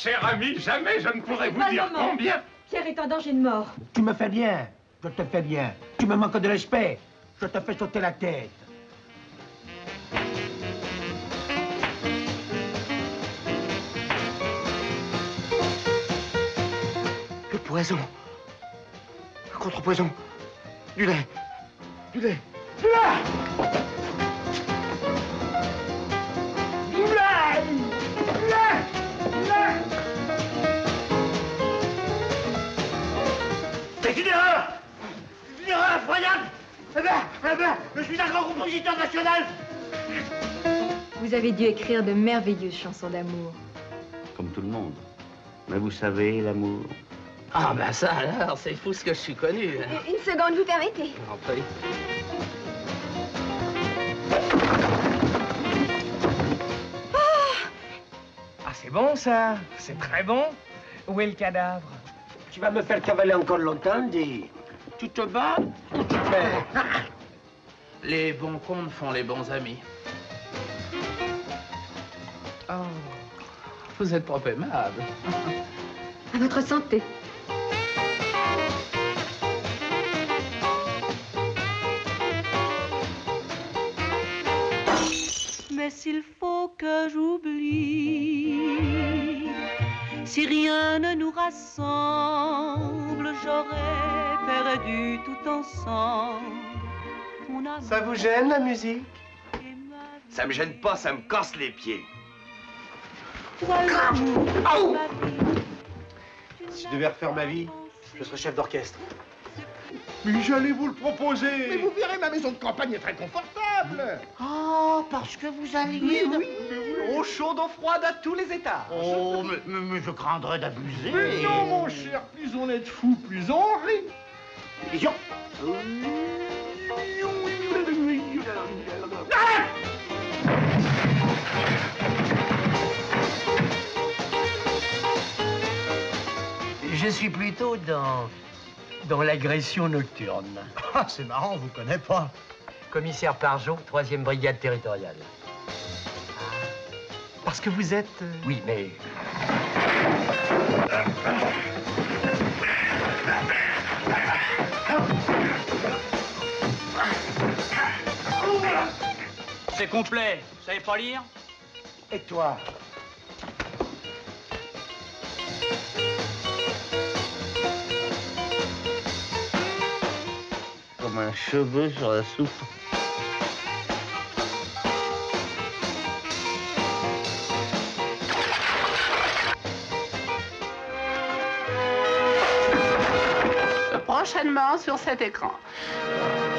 cher ami, jamais je ne pourrais vous dire combien... Pierre est en danger de mort. Tu me fais bien, je te fais bien. Tu me manques de respect, je te fais sauter la tête. Le poison. Contre-poison. Du lait. Du lait. Du lait! Du lait! Du lait! Du lait! C'est une erreur! Une erreur incroyable! Eh ben, je suis un grand compositeur national! Vous avez dû écrire de merveilleuses chansons d'amour. Comme tout le monde. Mais vous savez, l'amour... Ah ben ça alors, c'est fou ce que je suis connu. Hein. Une seconde, vous permettez? En prie. Ah, c'est bon ça, c'est très bon. Où est le cadavre? Tu vas me faire cavaler encore longtemps, dis. Tu te bats ou tu perds? Les bons comptes font les bons amis. Oh, vous êtes trop aimable. À votre santé. Mais s'il faut que j'oublie, si rien ne nous rassemble, j'aurais perdu tout ensemble. Ça vous gêne, la musique? Ça me gêne pas, ça me casse les pieds. Si je devais refaire ma vie, je serais chef d'orchestre. Mais j'allais vous le proposer. Mais vous verrez, ma maison de campagne est très confortable. Oh, parce que vous alliez... Oui, eau chaude, eau froide à tous les étages. Oh, mais je craindrais d'abuser. Mais non, mon cher, plus on est de fous, plus on rit. Vision. Je suis plutôt dans l'agression nocturne. Ah, c'est marrant, on vous connaît pas. Commissaire Parjot, 3e brigade territoriale. Parce que vous êtes... Oui, mais... C'est complet. Vous savez pas lire? Et toi? Comme un cheveu sur la soupe. Prochainement sur cet écran.